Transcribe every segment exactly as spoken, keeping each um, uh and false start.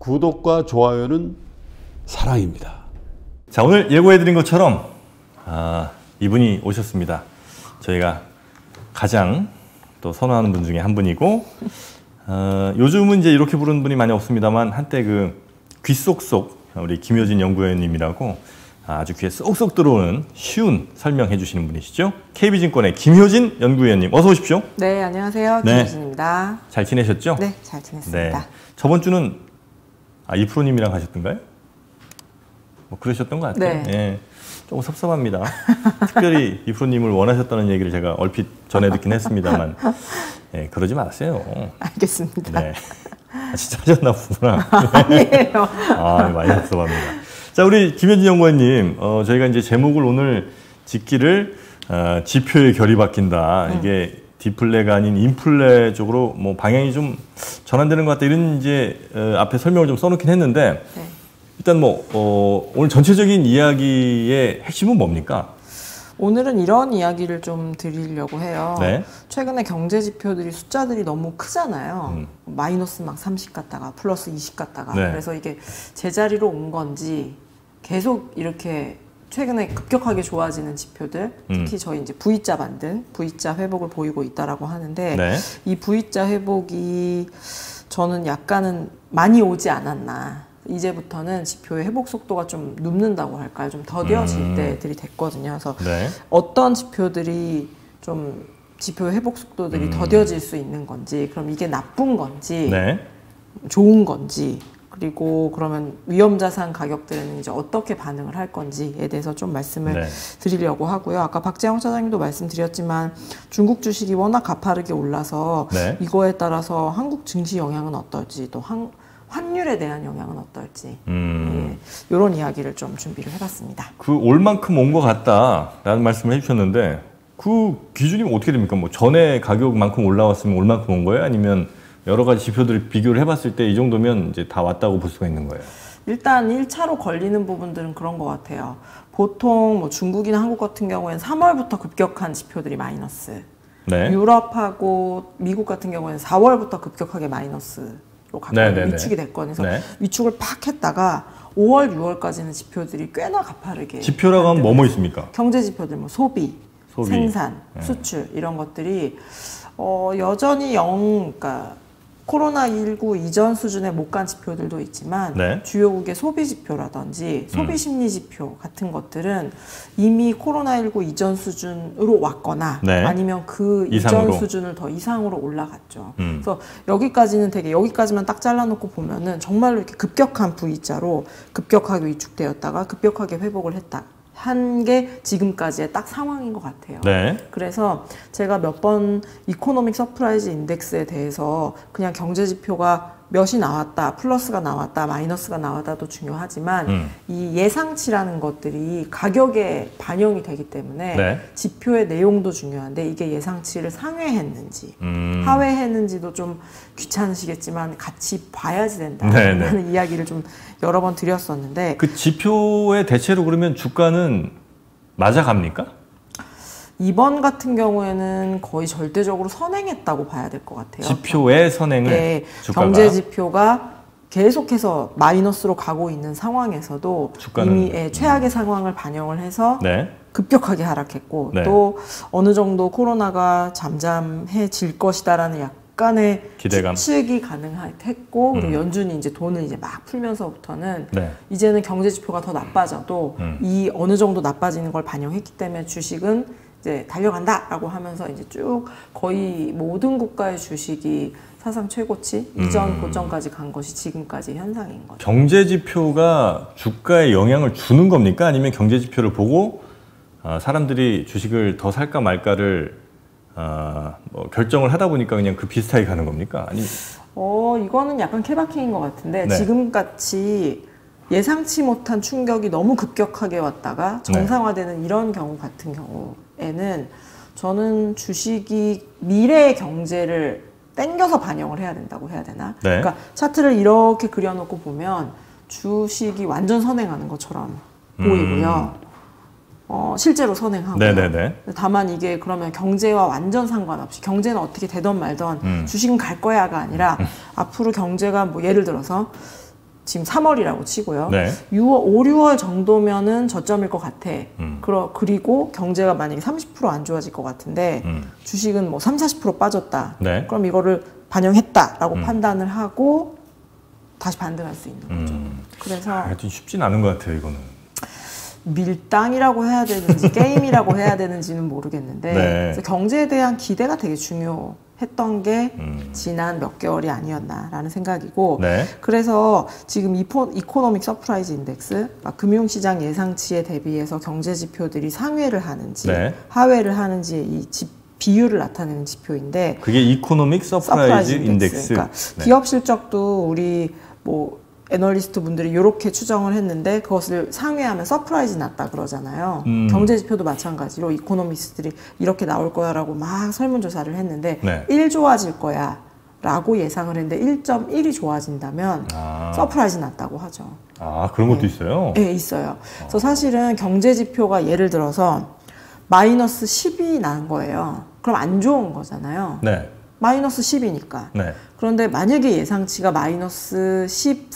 구독과 좋아요는 사랑입니다. 자, 오늘 예고해드린 것처럼 아, 이분이 오셨습니다. 저희가 가장 또 선호하는 분 중에 한 분이고 어, 요즘은 이제 이렇게 부르는 분이 많이 없습니다만 한때 그 귀 쏙쏙 우리 김효진 연구위원님이라고 아주 귀에 쏙쏙 들어오는 쉬운 설명해 주시는 분이시죠. 케이비증권의 김효진 연구위원님 어서 오십시오. 네, 안녕하세요. 김효진입니다. 네. 잘 지내셨죠? 네, 잘 지냈습니다. 네. 저번 주는 아, 이프로님이랑 하셨던가요? 뭐 그러셨던 것 같아요. 네. 예, 조금 섭섭합니다. 특별히 이프로님을 원하셨다는 얘기를 제가 얼핏 전해 듣긴 했습니다만 예, 그러지 마세요. 알겠습니다. 네. 아, 진짜 하셨나 보구나. 아니에요. 아, 많이 섭섭합니다. 자, 우리 김효진 연구원님, 어, 저희가 이제 제목을 오늘 짓기를 어, 지표의 결이 바뀐다. 음. 이게 디플레가 아닌 인플레 쪽으로 뭐 방향이 좀 전환되는 것 같다. 이런 이제 어, 앞에 설명을 좀 써놓긴 했는데 네. 일단 뭐 어, 오늘 전체적인 이야기의 핵심은 뭡니까? 오늘은 이런 이야기를 좀 드리려고 해요. 네. 최근에 경제 지표들이 숫자들이 너무 크잖아요. 음. 마이너스 막 삼십 갔다가 플러스 이십 갔다가 네. 그래서 이게 제자리로 온 건지 계속 이렇게 최근에 급격하게 좋아지는 지표들, 특히 음. 저희 이제 V자 반등, V자 회복을 보이고 있다라고 하는데 네. 이 V자 회복이 저는 약간은 많이 오지 않았나. 이제부터는 지표의 회복 속도가 좀 눕는다고 할까요? 좀 더뎌질 음. 때들이 됐거든요. 그래서 네. 어떤 지표들이 좀 지표의 회복 속도들이 음. 더뎌질 수 있는 건지, 그럼 이게 나쁜 건지, 네. 좋은 건지, 그리고 그러면 위험자산 가격들에는 이제 어떻게 반응을 할 건지에 대해서 좀 말씀을 네. 드리려고 하고요. 아까 박재영 차장님도 말씀드렸지만 중국 주식이 워낙 가파르게 올라서 네. 이거에 따라서 한국 증시 영향은 어떨지, 또 한, 환율에 대한 영향은 어떨지, 음. 예, 이런 이야기를 좀 준비를 해봤습니다. 그 올 만큼 온 것 같다라는 말씀을 해주셨는데 그 기준이 어떻게 됩니까? 뭐 전에 가격만큼 올라왔으면 올 만큼 온 거예요? 아니면 여러 가지 지표들을 비교를 해봤을 때 이 정도면 이제 다 왔다고 볼 수가 있는 거예요? 일단 일 차로 걸리는 부분들은 그런 것 같아요. 보통 뭐 중국이나 한국 같은 경우에는 삼월부터 급격한 지표들이 마이너스, 네. 유럽하고 미국 같은 경우에는 사월부터 급격하게 마이너스로 가까이 네네네. 위축이 됐거든요. 그래서 네. 위축을 팍 했다가 오월, 유월까지는 지표들이 꽤나 가파르게 지표라고 하면 뭐뭐 있습니까? 경제 지표들, 뭐 소비, 소비. 생산, 네. 수출 이런 것들이 어, 여전히 영, 그러니까 코로나십구 이전 수준에 못 간 지표들도 있지만 네. 주요국의 소비 지표라든지 소비 심리 지표 같은 것들은 이미 코로나십구 이전 수준으로 왔거나 네. 아니면 그 이상으로. 이전 수준을 더 이상으로 올라갔죠. 음. 그래서 여기까지는 되게 여기까지만 딱 잘라놓고 보면은 정말로 이렇게 급격한 V자로 급격하게 위축되었다가 급격하게 회복을 했다. 한 게 지금까지의 딱 상황인 것 같아요. 네. 그래서 제가 몇 번 이코노믹 서프라이즈 인덱스에 대해서 그냥 경제 지표가 몇이 나왔다, 플러스가 나왔다, 마이너스가 나왔다도 중요하지만 음. 이 예상치라는 것들이 가격에 반영이 되기 때문에 네. 지표의 내용도 중요한데 이게 예상치를 상회했는지 음. 하회했는지도 좀 귀찮으시겠지만 같이 봐야지 된다는 네네. 이야기를 좀 여러 번 드렸었는데 그 지표의 대체로 그러면 주가는 맞아갑니까? 이번 같은 경우에는 거의 절대적으로 선행했다고 봐야 될 것 같아요. 지표의 선행을 네, 주가가 경제 지표가 계속해서 마이너스로 가고 있는 상황에서도 주가는, 이미 예, 최악의 상황을 반영을 해서 네. 급격하게 하락했고 네. 또 어느 정도 코로나가 잠잠해질 것이다라는 약간의 기대감. 추측이 가능했고 그리고 음. 연준이 이제 돈을 이제 막 풀면서부터는 네. 이제는 경제 지표가 더 나빠져도 음. 이 어느 정도 나빠지는 걸 반영했기 때문에 주식은 이제 달려간다라고 하면서 이제 쭉 거의 모든 국가의 주식이 사상 최고치 음. 이전 고점까지 간 것이 지금까지 현상인 거죠. 경제 지표가 주가에 영향을 주는 겁니까? 아니면 경제 지표를 보고 어, 사람들이 주식을 더 살까 말까를 어, 뭐 결정을 하다 보니까 그냥 그 비슷하게 가는 겁니까? 아니 어 이거는 약간 케바케인 것 같은데 네. 지금같이 예상치 못한 충격이 너무 급격하게 왔다가 정상화되는 이런 경우 같은 경우에는 저는 주식이 미래의 경제를 땡겨서 반영을 해야 된다고 해야 되나? 네. 그러니까 차트를 이렇게 그려놓고 보면 주식이 완전 선행하는 것처럼 음. 보이고요. 어, 실제로 선행하고요. 네네네. 다만 이게 그러면 경제와 완전 상관없이 경제는 어떻게 되던 말던 음. 주식은 갈 거야가 아니라 음. 앞으로 경제가 뭐 예를 들어서 지금 삼월이라고 치고요. 네. 유월, 오, 유월 정도면은 저점일 것 같아. 음. 그러, 그리고 경제가 만약에 삼십 퍼센트 안 좋아질 것 같은데 음. 주식은 뭐 삼, 사십 퍼센트 빠졌다. 네. 그럼 이거를 반영했다라고 음. 판단을 하고 다시 반등할 수 있는 거죠. 음. 그래서 하여튼 쉽진 않은 것 같아요, 이거는. 밀당이라고 해야 되는지 게임이라고 해야 되는지는 모르겠는데 네. 그래서 경제에 대한 기대가 되게 중요했던 게 음. 지난 몇 개월이 아니었나라는 생각이고 네. 그래서 지금 이포, 이코노믹 서프라이즈 인덱스 그러니까 금융시장 예상치에 대비해서 경제 지표들이 상회를 하는지 네. 하회를 하는지 이 지, 비율을 나타내는 지표인데 그게 이코노믹 서프라이즈 인덱스. 그러니까 네. 기업 실적도 우리 뭐 애널리스트 분들이 이렇게 추정을 했는데 그것을 상회하면 서프라이즈 났다 그러잖아요. 음. 경제 지표도 마찬가지로 이코노미스트들이 이렇게 나올 거야라고 막 설문조사를 했는데 네. 일 좋아질 거야 라고 예상을 했는데 일 점 일이 좋아진다면 아. 서프라이즈 났다고 하죠. 아, 그런 것도 네. 있어요? 네, 있어요. 그래서 사실은 경제 지표가 예를 들어서 마이너스 십이 난 거예요. 그럼 안 좋은 거잖아요. 네. 마이너스 십이니까. 네. 그런데 만약에 예상치가 마이너스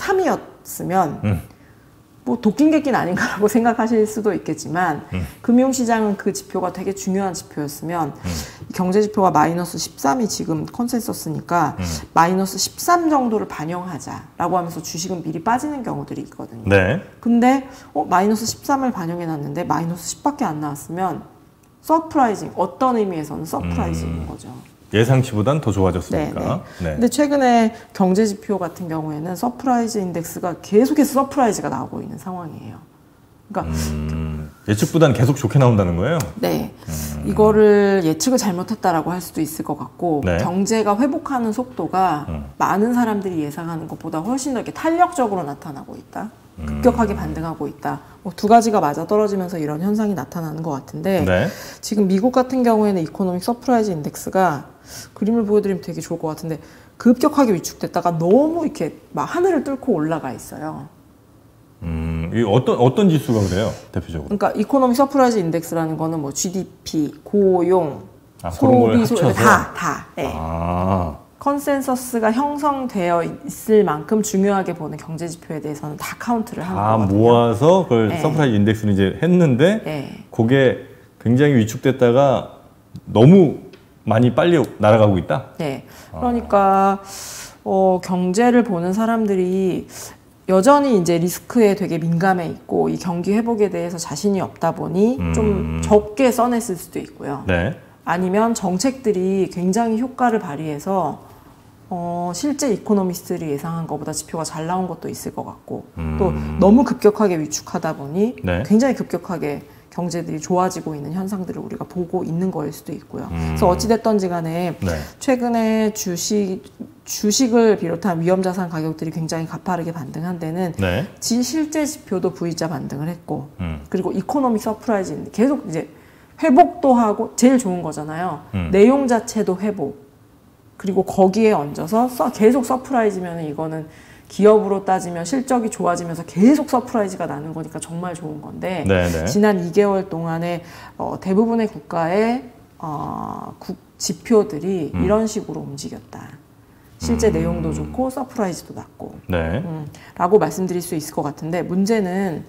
십삼이었으면 음. 뭐 도끼개낀 아닌가라고 생각하실 수도 있겠지만 음. 금융시장은 그 지표가 되게 중요한 지표였으면 음. 경제지표가 마이너스 십삼이 지금 컨센서스니까 음. 마이너스 십삼 정도를 반영하자라고 하면서 주식은 미리 빠지는 경우들이 있거든요. 네. 근데 어, 마이너스 십삼을 반영해놨는데 마이너스 십밖에 안 나왔으면 서프라이징, 어떤 의미에서는 서프라이징인 음. 거죠. 예상치보단 더 좋아졌으니까. 네, 네. 네. 근데 최근에 경제 지표 같은 경우에는 서프라이즈 인덱스가 계속해서 서프라이즈가 나오고 있는 상황이에요. 그러니까 음, 예측보다는 계속 좋게 나온다는 거예요? 네, 이거를 예측을 잘못했다라고 할 수도 있을 것 같고 네. 경제가 회복하는 속도가 음. 많은 사람들이 예상하는 것보다 훨씬 더 이렇게 탄력적으로 나타나고 있다. 급격하게 반등하고 있다. 뭐 두 가지가 맞아 떨어지면서 이런 현상이 나타나는 것 같은데 네. 지금 미국 같은 경우에는 이코노믹 서프라이즈 인덱스가 그림을 보여드리면 되게 좋을 것 같은데 급격하게 위축됐다가 너무 이렇게 막 하늘을 뚫고 올라가 있어요. 음, 이 어떤 어떤 지수가 그래요, 대표적으로? 그러니까 이코노믹 서프라이즈 인덱스라는 거는 뭐 지디피, 고용, 아, 그런 걸 소비, 합쳐서? 소 다, 다. 네. 아, 컨센서스가 형성되어 있을 만큼 중요하게 보는 경제 지표에 대해서는 다 카운트를 하는 다 거거든요. 모아서 그걸 네. 서프라이즈 인덱스를 이제 했는데 네. 그게 굉장히 위축됐다가 너무 많이 빨리 날아가고 있다? 네. 그러니까 어, 경제를 보는 사람들이 여전히 이제 리스크에 되게 민감해 있고 이 경기 회복에 대해서 자신이 없다 보니 음. 좀 적게 써냈을 수도 있고요. 네. 아니면 정책들이 굉장히 효과를 발휘해서 어, 실제 이코노미스트들이 예상한 것보다 지표가 잘 나온 것도 있을 것 같고 음. 또 너무 급격하게 위축하다 보니 네. 굉장히 급격하게 경제들이 좋아지고 있는 현상들을 우리가 보고 있는 거일 수도 있고요. 음. 그래서 어찌됐던지 간에 네. 최근에 주식, 주식을 비롯한 위험자산 가격들이 굉장히 가파르게 반등한 데는 네. 지 실제 지표도 V자 반등을 했고 음. 그리고 이코노믹 서프라이즈인데 계속 이제 회복도 하고 제일 좋은 거잖아요. 음. 내용 자체도 회복. 그리고 거기에 얹어서 서, 계속 서프라이즈면 이거는 기업으로 따지면 실적이 좋아지면서 계속 서프라이즈가 나는 거니까 정말 좋은 건데 네네. 지난 이 개월 동안에 어, 대부분의 국가의 어, 국, 지표들이 음. 이런 식으로 움직였다. 실제 음. 내용도 좋고 서프라이즈도 낮고 네. 음, 라고 말씀드릴 수 있을 것 같은데 문제는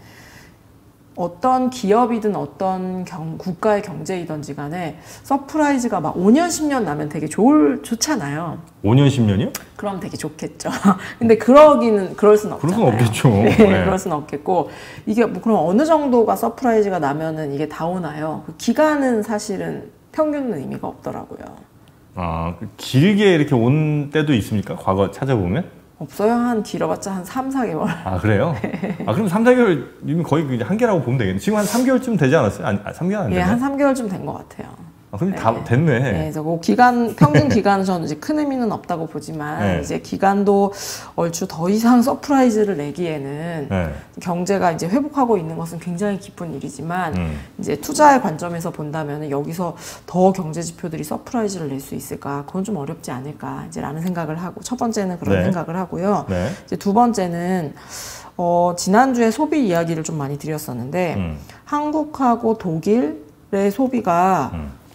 어떤 기업이든 어떤 경, 국가의 경제이든지 간에 서프라이즈가 막 오 년, 십 년 나면 되게 좋을, 좋잖아요. 오 년, 십 년이요? 그럼 되게 좋겠죠. 근데 그러기는, 그럴 수는 그럴 없잖아요. 수는 없겠죠. 네, 네. 그럴 수는 없겠고. 이게 뭐 그럼 어느 정도가 서프라이즈가 나면은 이게 다 오나요? 그 기간은 사실은 평균은 의미가 없더라고요. 아, 길게 이렇게 온 때도 있습니까? 과거 찾아보면? 없어요. 한 길어봤자 한 삼, 사 개월. 아, 그래요? 아, 그럼 삼, 사 개월이면 거의 그냥 한계라고 보면 되겠네. 지금 한 삼 개월쯤 되지 않았어요? 아니, 삼 개월 안 예, 됐나? 한 삼 개월쯤 된 것 같아요. 아, 그럼 네. 다 됐네. 네, 그래서 뭐 기간 평균 기간은 저는 이제 큰 의미는 없다고 보지만 네. 이제 기간도 얼추 더 이상 서프라이즈를 내기에는 네. 경제가 이제 회복하고 있는 것은 굉장히 기쁜 일이지만 음. 이제 투자의 관점에서 본다면 여기서 더 경제 지표들이 서프라이즈를 낼 수 있을까? 그건 좀 어렵지 않을까? 이제라는 생각을 하고 첫 번째는 그런 네. 생각을 하고요. 네. 이제 두 번째는 어, 지난주에 소비 이야기를 좀 많이 드렸었는데 음. 한국하고 독일의 소비가 음.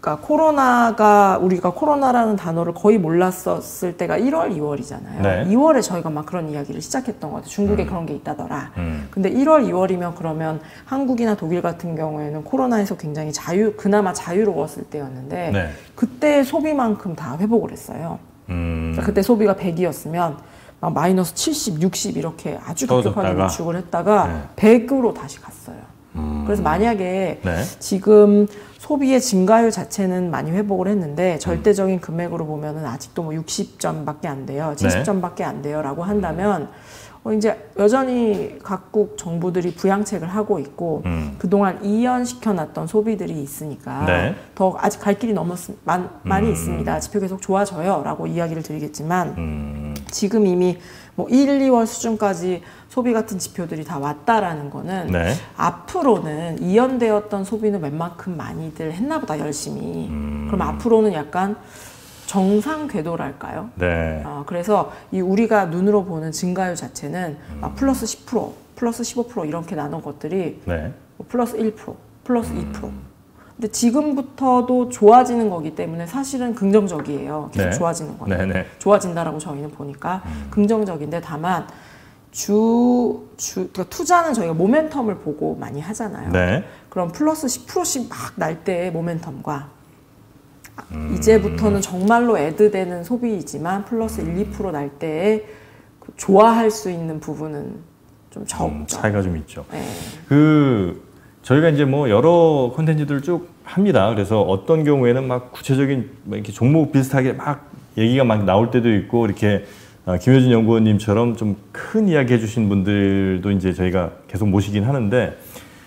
그러니까 코로나가 우리가 코로나라는 단어를 거의 몰랐었을 때가 일월, 이월이잖아요. 네. 이월에 저희가 막 그런 이야기를 시작했던 것 같아요. 중국에 음. 그런 게 있다더라. 음. 근데 일월, 이월이면 그러면 한국이나 독일 같은 경우에는 코로나에서 굉장히 자유, 그나마 자유로웠을 때였는데 네. 그때 소비만큼 다 회복을 했어요. 음. 그러니까 그때 소비가 백이었으면 막 마이너스 칠십, 육십 이렇게 아주 급격하게 떨어졌다가. 위축을 했다가 네. 백으로 다시 갔어요. 음. 그래서 만약에 네. 지금 소비의 증가율 자체는 많이 회복을 했는데 절대적인 금액으로 보면은 아직도 뭐 육십 점밖에 안 돼요. 칠십 점밖에 안 돼요라고 한다면 어 이제 여전히 각국 정부들이 부양책을 하고 있고 음. 그동안 이연시켜놨던 소비들이 있으니까 네. 더 아직 갈 길이 너무 많, 많이 음. 있습니다. 지표 계속 좋아져요라고 이야기를 드리겠지만 음. 지금 이미 뭐 일, 이월 수준까지 소비 같은 지표들이 다 왔다라는 거는 네. 앞으로는 이연되었던 소비는 웬만큼 많이들 했나 보다 열심히. 음. 그럼 앞으로는 약간 정상 궤도랄까요? 네. 어, 그래서 이 우리가 눈으로 보는 증가율 자체는 음. 막 플러스 십 퍼센트, 플러스 십오 퍼센트 이렇게 나눈 것들이 네. 뭐 플러스 일 퍼센트, 플러스 음. 이 퍼센트. 근데 지금부터도 좋아지는 거기 때문에 사실은 긍정적이에요. 계속 네. 좋아지는 거는. 네, 네. 좋아진다라고 저희는 보니까 음. 긍정적인데 다만 주, 주 그러니까 투자는 저희가 모멘텀을 보고 많이 하잖아요. 네. 그럼 플러스 십 퍼센트씩 막 날 때의 모멘텀과 음. 이제부터는 정말로 애드되는 소비이지만 플러스 일, 이 퍼센트 날 때에 그 좋아할 수 있는 부분은 좀 적죠. 음, 차이가 좀 있죠. 네. 그 저희가 이제 뭐 여러 콘텐츠들 쭉 합니다. 그래서 어떤 경우에는 막 구체적인 막 이렇게 종목 비슷하게 막 얘기가 막 나올 때도 있고 이렇게 어, 김효진 연구원님처럼 좀 큰 이야기 해주신 분들도 이제 저희가 계속 모시긴 하는데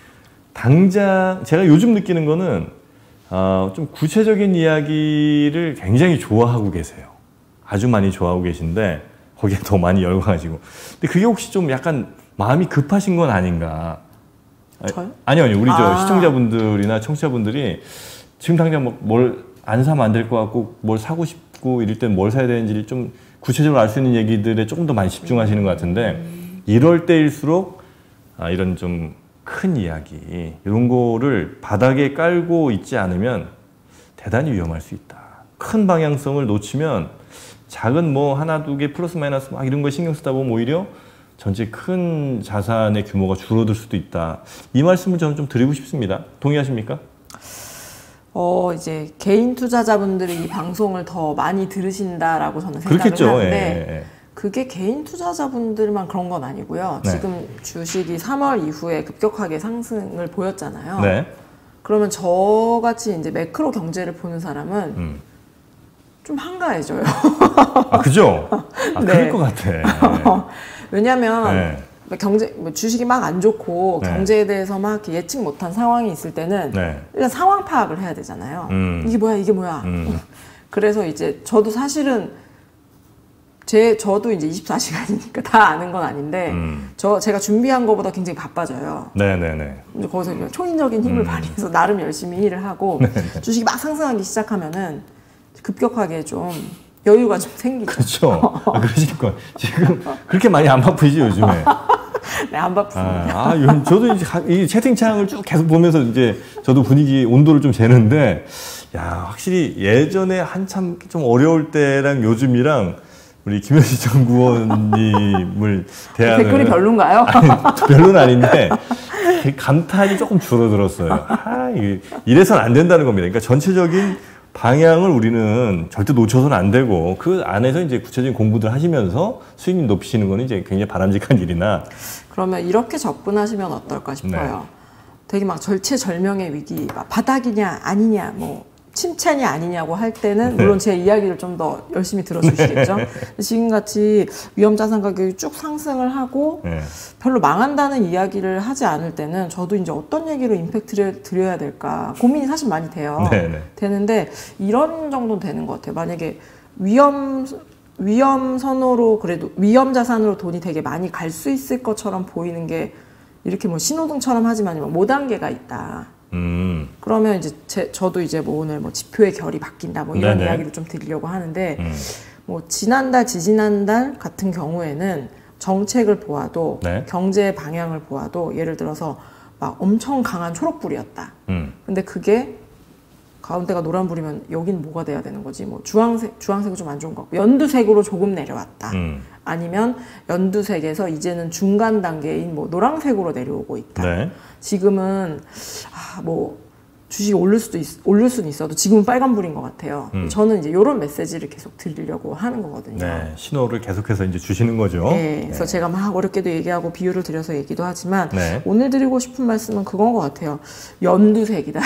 당장 제가 요즘 느끼는 거는 어, 좀 구체적인 이야기를 굉장히 좋아하고 계세요. 아주 많이 좋아하고 계신데 거기에 더 많이 열광하시고. 근데 그게 혹시 좀 약간 마음이 급하신 건 아닌가? 저요? 아니요, 아니요. 우리 저 아. 시청자분들이나 청취자분들이 지금 당장 뭘 안 사면 안 될 것 같고 뭘 사고 싶고 이럴 땐 뭘 사야 되는지를 좀 구체적으로 알 수 있는 얘기들에 조금 더 많이 집중하시는 것 같은데 이럴 때일수록 아, 이런 좀 큰 이야기 이런 거를 바닥에 깔고 있지 않으면 대단히 위험할 수 있다. 큰 방향성을 놓치면 작은 뭐 하나 두 개 플러스 마이너스 막 이런 거 신경 쓰다 보면 오히려 전체 큰 자산의 규모가 줄어들 수도 있다. 이 말씀을 저는 좀 드리고 싶습니다. 동의하십니까? 어 이제 개인 투자자분들이 이 방송을 더 많이 들으신다라고 저는 생각을 그렇겠죠. 하는데 예, 예. 그게 개인 투자자분들만 그런 건 아니고요. 네. 지금 주식이 삼월 이후에 급격하게 상승을 보였잖아요. 네. 그러면 저같이 이제 매크로 경제를 보는 사람은 음. 좀 한가해져요. 아, 그죠? 아, 네. 그럴 것 같아. 왜냐하면 네. 경제 뭐 주식이 막 안 좋고 네. 경제에 대해서 막 이렇게 예측 못한 상황이 있을 때는 네. 일단 상황 파악을 해야 되잖아요. 음. 이게 뭐야, 이게 뭐야. 음. 그래서 이제 저도 사실은 제 저도 이제 이십사 시간이니까 다 아는 건 아닌데 음. 저 제가 준비한 것보다 굉장히 바빠져요. 네네네. 이제 거기서 그냥 초인적인 힘을 음. 발휘해서 나름 열심히 일을 하고 주식이 막 상승하기 시작하면은 급격하게 좀 여유가 좀 생기죠. 그렇죠. 아, 그러실 거. 지금 그렇게 많이 안 바쁘시죠 요즘에? 네, 안 바쁩니다. 아, 아 요즘 저도 이제 가- 이 채팅창을 쭉 계속 보면서 이제 저도 분위기 온도를 좀 재는데, 야 확실히 예전에 한참 좀 어려울 때랑 요즘이랑 우리 김효진 연구원님을 대하는 댓글이 별론가요? 아니, 별로는 아닌데 감탄이 조금 줄어들었어요. 아, 이게 이래서는 안 된다는 겁니다. 그러니까 전체적인 방향을 우리는 절대 놓쳐서는 안 되고 그 안에서 이제 구체적인 공부들 하시면서 수익률 높이시는 거는 이제 굉장히 바람직한 일이나. 그러면 이렇게 접근하시면 어떨까 싶어요. 네. 되게 막 절체절명의 위기, 막 바닥이냐 아니냐, 뭐 침체냐 아니냐고 할 때는 네. 물론 제 이야기를 좀 더 열심히 들어주시겠죠. 지금같이 위험자산 가격이 쭉 상승을 하고 네. 별로 망한다는 이야기를 하지 않을 때는 저도 이제 어떤 얘기로 임팩트를 드려야 될까 고민이 사실 많이 돼요. 네네. 되는데 이런 정도는 되는 것 같아요. 만약에 위험 위험 선호로 그래도 위험 자산으로 돈이 되게 많이 갈 수 있을 것처럼 보이는 게 이렇게 뭐 신호등처럼 하지만 오 단계가 있다. 음. 그러면 이제 제, 저도 이제 뭐 오늘 뭐 지표의 결이 바뀐다 뭐 이런 네네. 이야기를 좀 드리려고 하는데 음. 뭐 지난달 지지난달 같은 경우에는 정책을 보아도 네. 경제의 방향을 보아도 예를 들어서 막 엄청 강한 초록불이었다. 음. 근데 그게 가운데가 노란불이면 여긴 뭐가 돼야 되는 거지? 뭐 주황색, 주황색은 좀 안 좋은 것 같고 연두색으로 조금 내려왔다. 음. 아니면 연두색에서 이제는 중간 단계인 뭐 노란색으로 내려오고 있다. 네. 지금은 아, 뭐 주식이 오를 수도 있, 오를 수는 있어도 지금은 빨간불인 것 같아요. 음. 저는 이제 이런 메시지를 계속 드리려고 하는 거거든요. 네, 신호를 계속해서 이제 주시는 거죠. 네, 그래서 네. 제가 막 어렵게도 얘기하고 비유를 드려서 얘기도 하지만 네. 오늘 드리고 싶은 말씀은 그건 것 같아요. 연두색이다.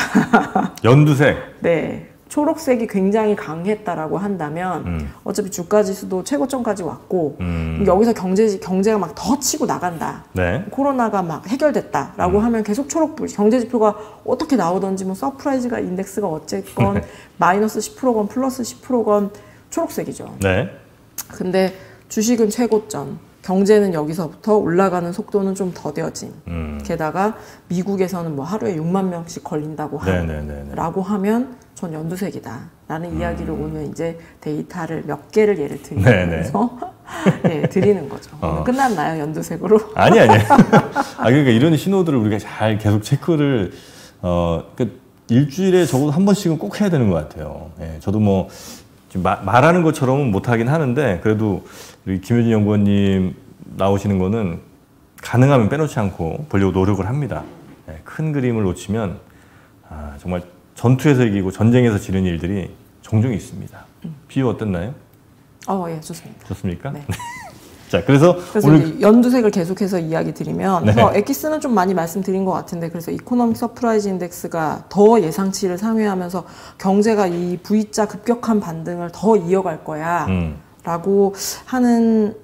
연두색. 네. 초록색이 굉장히 강했다라고 한다면 음. 어차피 주가 지수도 최고점까지 왔고 음. 여기서 경제, 경제가 막 더 치고 나간다. 네. 코로나가 막 해결됐다라고 음. 하면 계속 초록불. 경제 지표가 어떻게 나오던지 뭐 서프라이즈가 인덱스가 어쨌건 네. 마이너스 십 퍼센트건 플러스 십 퍼센트건 초록색이죠. 네. 근데 주식은 최고점. 경제는 여기서부터 올라가는 속도는 좀 더뎌진. 음. 게다가 미국에서는 뭐 하루에 육만 명씩 걸린다고 하, 네, 네, 네, 네. 라고 하면 전 연두색이다. 라는 음. 이야기를 오늘 이제 데이터를 몇 개를 예를 네, 들면서 네, 드리는 거죠. 어. 오늘 끝났나요? 연두색으로? 아니 아니. 아 그러니까 이런 신호들을 우리가 잘 계속 체크를 어 그 일주일에 적어도 한 번씩은 꼭 해야 되는 것 같아요. 예, 저도 뭐 지금 마, 말하는 것처럼은 못 하긴 하는데 그래도 우리 김효진 연구원님 나오시는 거는 가능하면 빼놓지 않고 보려고 노력을 합니다. 예, 큰 그림을 놓치면 아, 정말 전투에서 이기고 전쟁에서 지는 일들이 종종 있습니다. 음. 비유 어땠나요? 어, 예, 좋습니다. 좋습니까? 네. 자, 그래서, 그래서 오늘 이제 연두색을 계속해서 이야기 드리면, 네. 어, 엑기스는 좀 많이 말씀드린 것 같은데, 그래서 이코노믹 서프라이즈 인덱스가 더 예상치를 상회하면서 경제가 이 V자 급격한 반등을 더 이어갈 거야. 음. 라고 하는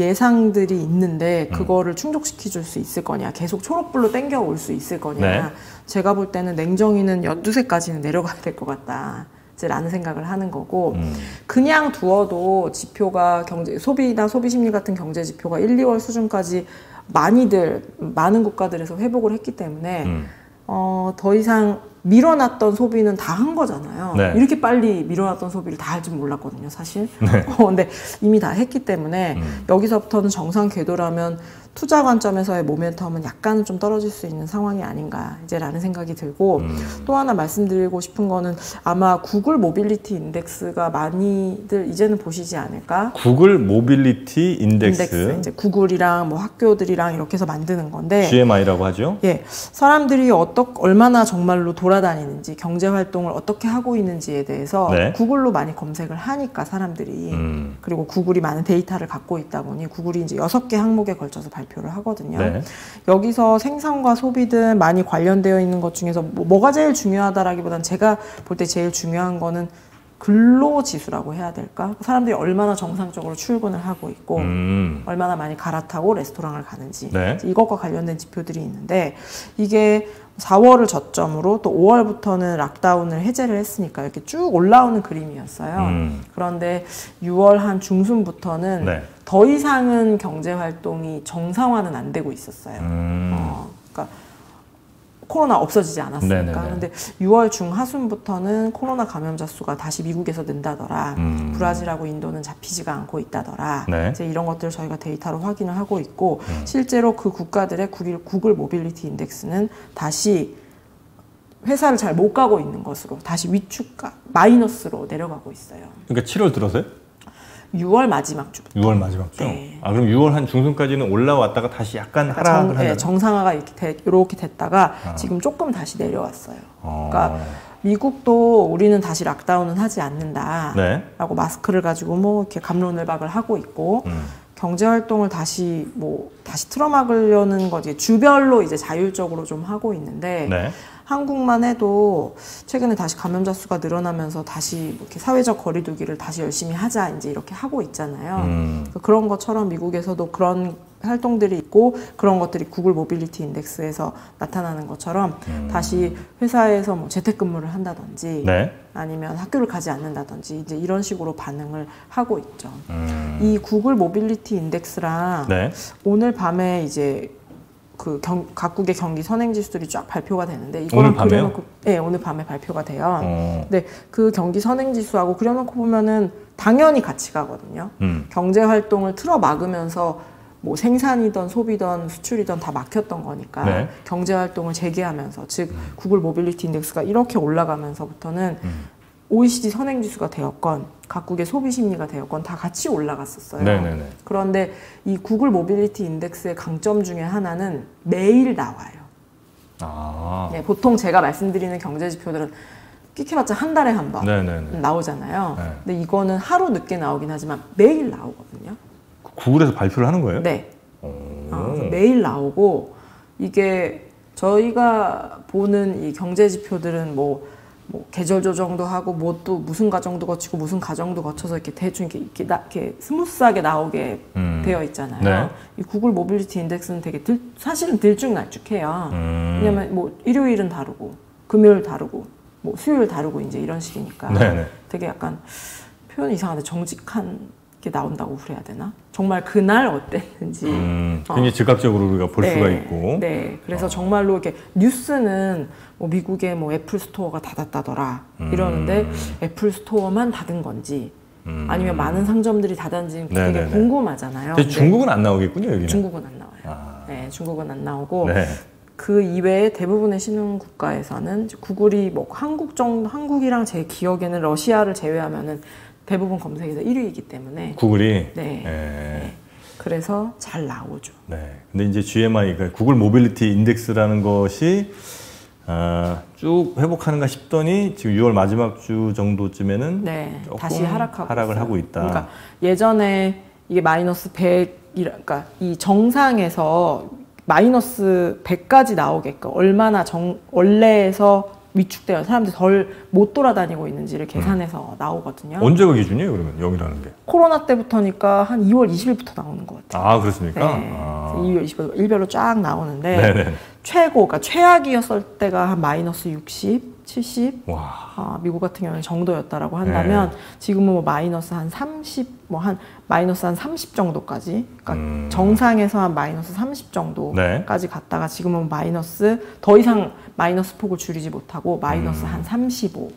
예상들이 있는데, 그거를 충족시켜 줄 수 있을 거냐, 계속 초록불로 땡겨 올 수 있을 거냐. 네. 제가 볼 때는 냉정히는 연두색까지는 내려가야 될 것 같다. 라는 생각을 하는 거고, 음. 그냥 두어도 지표가 경제, 소비나 소비심리 같은 경제 지표가 일, 이월 수준까지 많이들, 많은 국가들에서 회복을 했기 때문에, 음. 어, 더 이상 밀어놨던 소비는 다 한 거잖아요. 네. 이렇게 빨리 밀어놨던 소비를 다 할 줄 몰랐거든요, 사실. 네. 어, 근데 이미 다 했기 때문에, 음. 여기서부터는 정상 궤도라면 투자 관점에서의 모멘텀은 약간은 좀 떨어질 수 있는 상황이 아닌가 이제라는 생각이 들고 음. 또 하나 말씀드리고 싶은 거는 아마 구글 모빌리티 인덱스가 많이들 이제는 보시지 않을까? 구글 모빌리티 인덱스, 인덱스 이제 구글이랑 뭐 학교들이랑 이렇게 해서 만드는 건데 지엠아이라고 하죠. 예, 사람들이 어떠, 얼마나 정말로 돌아다니는지 경제 활동을 어떻게 하고 있는지에 대해서 네. 구글로 많이 검색을 하니까 사람들이 음. 그리고 구글이 많은 데이터를 갖고 있다 보니 구글이 이제 여섯 개 항목에 걸쳐서 발표를 하거든요. 네. 여기서 생산과 소비 등 많이 관련되어 있는 것 중에서 뭐, 뭐가 제일 중요하다라기보다는 제가 볼 때 제일 중요한 거는 근로지수라고 해야 될까? 사람들이 얼마나 정상적으로 출근을 하고 있고 음. 얼마나 많이 갈아타고 레스토랑을 가는지 네. 이것과 관련된 지표들이 있는데 이게 사월을 저점으로 또 오월부터는 락다운을 해제를 했으니까 이렇게 쭉 올라오는 그림이었어요. 음. 그런데 유월 한 중순부터는 네. 더 이상은 경제 활동이 정상화는 안 되고 있었어요. 음. 어, 그러니까 코로나 없어지지 않았으니까. 네네네. 그런데 유월 중하순부터는 코로나 감염자 수가 다시 미국에서 는다더라. 음. 브라질하고 인도는 잡히지가 않고 있다더라. 네. 이제 이런 것들을 저희가 데이터로 확인을 하고 있고 음. 실제로 그 국가들의 구글, 구글 모빌리티 인덱스는 다시 회사를 잘 못 가고 있는 것으로 다시 위축가 마이너스로 내려가고 있어요. 그러니까 칠월 들어서요? 유월 마지막 주부터. 유월 마지막 주? 네. 아, 그럼 유월 한 중순까지는 올라왔다가 다시 약간 하락을 정, 하는 네, 정상화가 이렇게, 되, 이렇게 됐다가 아. 지금 조금 다시 내려왔어요. 어. 그러니까 미국도 우리는 다시 락다운은 하지 않는다라고 네. 마스크를 가지고 뭐 이렇게 갑론을박을 하고 있고 음. 경제 활동을 다시 뭐 다시 틀어막으려는 거지 주별로 이제 자율적으로 좀 하고 있는데 네. 한국만 해도 최근에 다시 감염자 수가 늘어나면서 다시 이렇게 사회적 거리두기를 다시 열심히 하자 이제 이렇게 하고 있잖아요. 음. 그런 것처럼 미국에서도 그런 활동들이 있고 그런 것들이 구글 모빌리티 인덱스에서 나타나는 것처럼 음. 다시 회사에서 뭐 재택근무를 한다든지 네. 아니면 학교를 가지 않는다든지 이제 이런 식으로 반응을 하고 있죠. 음. 이 구글 모빌리티 인덱스랑 네. 오늘 밤에 이제 그 경, 각국의 경기 선행 지수들이 쫙 발표가 되는데 이거랑 오늘 밤에요? 그려놓고 네, 오늘 밤에 발표가 돼요. 어. 근데 그 경기 선행 지수하고 그려놓고 보면은 당연히 같이 가거든요. 음. 경제 활동을 틀어 막으면서 뭐 생산이든 소비든 수출이든 다 막혔던 거니까 네. 경제 활동을 재개하면서 즉 음. 구글 모빌리티 인덱스가 이렇게 올라가면서부터는 음. 오이시디 선행지수가 되었건 각국의 소비 심리가 되었건 다 같이 올라갔었어요. 네네네. 그런데 이 구글 모빌리티 인덱스의 강점 중에 하나는 매일 나와요. 아. 네, 보통 제가 말씀드리는 경제 지표들은 끼켜봤자 한 달에 한 번 나오잖아요. 네. 근데 이거는 하루 늦게 나오긴 하지만 매일 나오거든요. 구글에서 발표를 하는 거예요? 네. 어, 매일 나오고 이게 저희가 보는 이 경제 지표들은 뭐, 뭐 계절 조정도 하고 뭐 또 무슨 과정도 거치고 무슨 과정도 거쳐서 이렇게 대충 이렇게, 이렇게, 나, 이렇게 스무스하게 나오게 음. 되어 있잖아요. 네. 이 구글 모빌리티 인덱스는 되게 들, 사실은 들쭉날쭉해요. 음. 왜냐면 뭐 일요일은 다르고 금요일 다르고 뭐 수요일 다르고 이제 이런 식이니까 네네. 되게 약간 표현이 이상한데 정직한 게 나온다고 그래야 되나? 정말 그날 어땠는지 음, 굉장히 어. 즉각적으로 우리가 볼 네, 수가 있고 네, 그래서 어. 정말로 이렇게 뉴스는 뭐 미국의 뭐 애플 스토어가 닫았다더라 음. 이러는데 애플 스토어만 닫은 건지 음. 아니면 많은 상점들이 닫았는지 되게 네네네. 궁금하잖아요. 근데 중국은 안 나오겠군요, 여기는. 중국은 안 나와요. 아. 네, 중국은 안 나오고. 네. 그 이외에 대부분의 신흥 국가에서는 구글이 뭐 한국 정도, 한국이랑 제 기억에는 러시아를 제외하면은 대부분 검색에서 일 위이기 때문에 구글이 네. 네. 그래서 잘 나오죠. 네. 근데 이제 지엠아이, 그러니까 구글 모빌리티 인덱스라는 것이 아, 쭉 회복하는가 싶더니 지금 유월 마지막 주 정도쯤에는 네. 다시 하락하고 하락을 있어요. 하고 있다. 그러니까 예전에 이게 마이너스 백, 그러니까 이 정상에서 마이너스 백까지 나오게끔 얼마나 정, 원래에서 위축되어 사람들이 덜 못 돌아다니고 있는지를 계산해서 음. 나오거든요. 언제가 기준이에요, 그러면 영이라는 게? 코로나 때부터니까 한 이월 이십일부터 나오는 것 같아요. 아, 그렇습니까? 네. 아. 이월 이십일 일별로 쫙 나오는데 네네. 최고, 그러니까 최악이었을 때가 한 마이너스 육십, 칠십. 와. 아, 미국 같은 경우는 정도였다라고 한다면 네. 지금은 뭐 마이너스 한 삼십, 뭐 한 마이너스 한 삼십 정도까지. 그러니까 음. 정상에서 한 마이너스 삼십 정도까지 네. 갔다가 지금은 마이너스 더 이상 마이너스 폭을 줄이지 못하고 마이너스 음. 한 삼십오,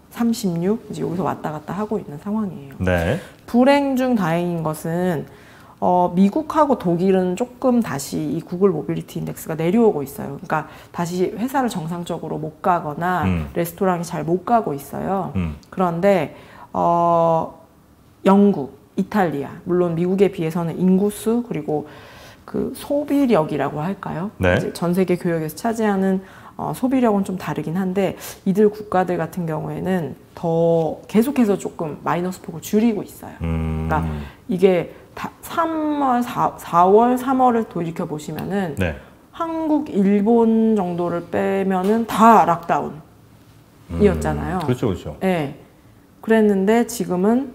삼십육 이제 여기서 왔다 갔다 하고 있는 상황이에요. 네. 불행 중 다행인 것은 어, 미국하고 독일은 조금 다시 이 구글 모빌리티 인덱스가 내려오고 있어요. 그러니까 다시 회사를 정상적으로 못 가거나 음. 레스토랑이 잘 못 가고 있어요. 음. 그런데 어, 영국, 이탈리아, 물론 미국에 비해서는 인구수 그리고 그 소비력이라고 할까요? 네. 이제 전 세계 교역에서 차지하는 어, 소비력은 좀 다르긴 한데 이들 국가들 같은 경우에는 더 계속해서 조금 마이너스 폭을 줄이고 있어요. 음. 그러니까 이게 다 삼월, 사월, 삼월을 돌이켜 보시면은 네. 한국, 일본 정도를 빼면은 다 락다운이었잖아요. 음. 그렇죠, 그렇죠. 네. 그랬는데 지금은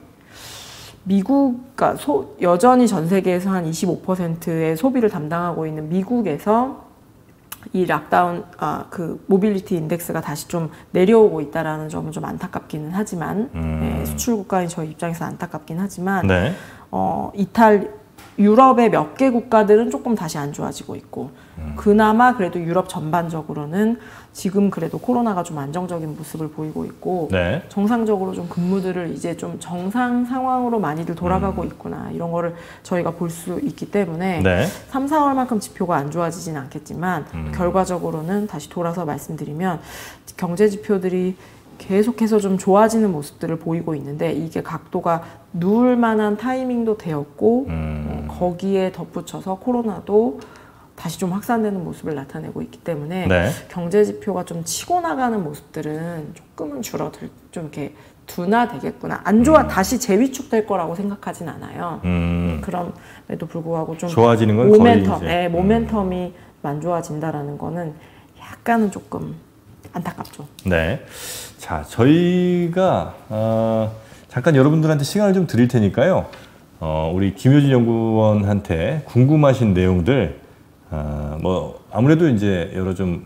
미국, 그러니까 소, 여전히 전 세계에서 한 이십오 퍼센트의 소비를 담당하고 있는 미국에서 이 락다운, 아, 그 모빌리티 인덱스가 다시 좀 내려오고 있다라는 점은 좀 안타깝기는 하지만 음. 네, 수출 국가인 저희 입장에서 안타깝긴 하지만 네. 어, 이탈, 유럽의 몇 개 국가들은 조금 다시 안 좋아지고 있고 음. 그나마 그래도 유럽 전반적으로는 지금 그래도 코로나가 좀 안정적인 모습을 보이고 있고 네. 정상적으로 좀 근무들을 이제 좀 정상 상황으로 많이들 돌아가고 음. 있구나 이런 거를 저희가 볼 수 있기 때문에 네. 삼, 사월만큼 지표가 안 좋아지진 않겠지만 음. 결과적으로는 다시 돌아서 말씀드리면 경제 지표들이 계속해서 좀 좋아지는 모습들을 보이고 있는데 이게 각도가 누울 만한 타이밍도 되었고 음. 어, 거기에 덧붙여서 코로나도 다시 좀 확산되는 모습을 나타내고 있기 때문에 네. 경제 지표가 좀 치고 나가는 모습들은 조금은 줄어들 좀 이렇게 둔화되겠구나. 안 좋아 음. 다시 재위축될 거라고 생각하진 않아요. 음. 그럼에도 불구하고 좀 좋아지는 건 모멘텀, 거의 이제. 네, 모멘텀이 음. 안 좋아진다라는 거는 약간은 조금 안타깝죠. 네. 자, 저희가 어, 잠깐 여러분들한테 시간을 좀 드릴 테니까요. 어, 우리 김효진 연구원한테 궁금하신 내용들, 어, 뭐 아무래도 이제 여러 좀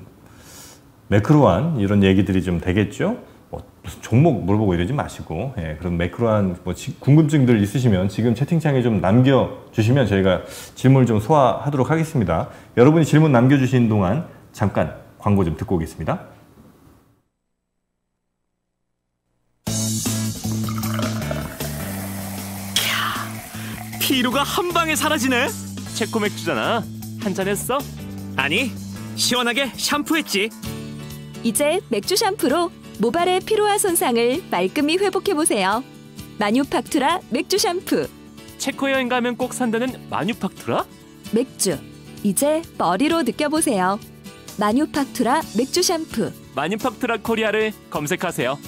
매크로한 이런 얘기들이 좀 되겠죠. 뭐 무슨 종목 물어보고 이러지 마시고, 예, 그런 매크로한 뭐 지, 궁금증들 있으시면 지금 채팅창에 좀 남겨주시면 저희가 질문을 좀 소화하도록 하겠습니다. 여러분이 질문 남겨주신 동안 잠깐 광고 좀 듣고 오겠습니다. 피로가 한 방에 사라지네. 체코 맥주잖아. 한잔 했어? 아니, 시원하게 샴푸했지. 이제 맥주 샴푸로 모발의 피로와 손상을 말끔히 회복해보세요. 마뉴팍투라 맥주 샴푸. 체코 여행 가면 꼭 산다는 마뉴팍투라? 맥주, 이제 머리로 느껴보세요. 마뉴팍투라 맥주 샴푸. 마뉴팍투라 코리아를 검색하세요.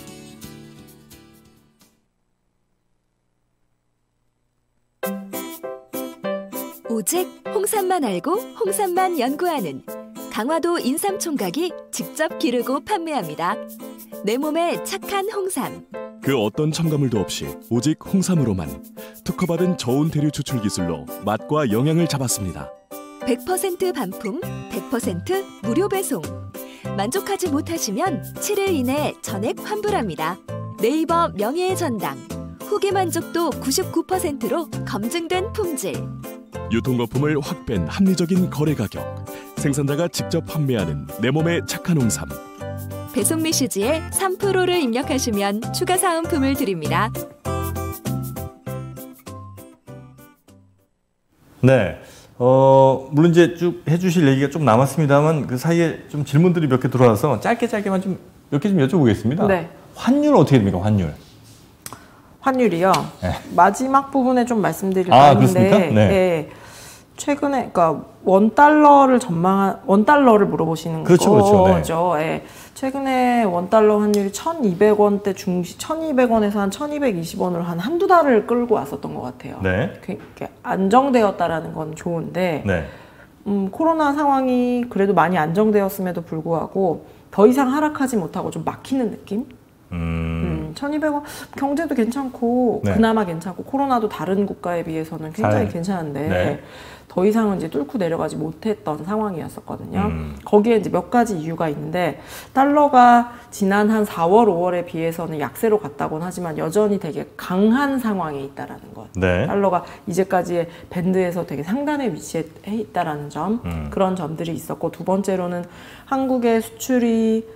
오직 홍삼만 알고 홍삼만 연구하는 강화도 인삼총각이 직접 기르고 판매합니다. 내 몸에 착한 홍삼. 그 어떤 첨가물도 없이 오직 홍삼으로만 특허받은 저온 대류 추출 기술로 맛과 영양을 잡았습니다. 백 퍼센트 반품, 백 퍼센트 무료 배송. 만족하지 못하시면 칠 일 이내 전액 환불합니다. 네이버 명예의 전당. 후기 만족도 구십구 퍼센트로 검증된 품질. 유통거품을 확 뺀 합리적인 거래 가격. 생산자가 직접 판매하는 내 몸에 착한 홍삼. 배송 메시지에 삼 퍼센트를 입력하시면 추가 사은품을 드립니다. 네. 어, 물론 이제 쭉 해주실 얘기가 좀 남았습니다만 그 사이에 좀 질문들이 몇 개 들어와서 짧게 짧게만 좀 몇 개 좀 여쭤보겠습니다. 네. 환율 어떻게 됩니까? 환율. 환율이요. 네. 마지막 부분에 좀 말씀드릴까 아, 했는데 그렇습니까? 네. 예, 최근에 그러니까 원 달러를 전망한 원 달러를 물어보시는 그렇죠, 그렇죠. 거죠. 네. 예. 최근에 원 달러 환율이 천이백 원대 중시 천이백 원에서 한 천이백이십 원으로 한 한두 달을 끌고 왔었던 것 같아요. 네. 이렇게 안정되었다라는 건 좋은데 네. 음, 코로나 상황이 그래도 많이 안정되었음에도 불구하고 더 이상 하락하지 못하고 좀 막히는 느낌? 음. 음, 천이백 원 경제도 괜찮고 네. 그나마 괜찮고 코로나도 다른 국가에 비해서는 굉장히 잘, 괜찮은데 네. 더 이상은 이제 뚫고 내려가지 못했던 상황이었었거든요. 음. 거기에 이제 몇 가지 이유가 있는데 달러가 지난 한 사월, 오월에 비해서는 약세로 갔다고는 하지만 여전히 되게 강한 상황에 있다라는 것. 네. 달러가 이제까지의 밴드에서 되게 상단에 위치해 있다라는 점, 음. 그런 점들이 있었고 두 번째로는 한국의 수출이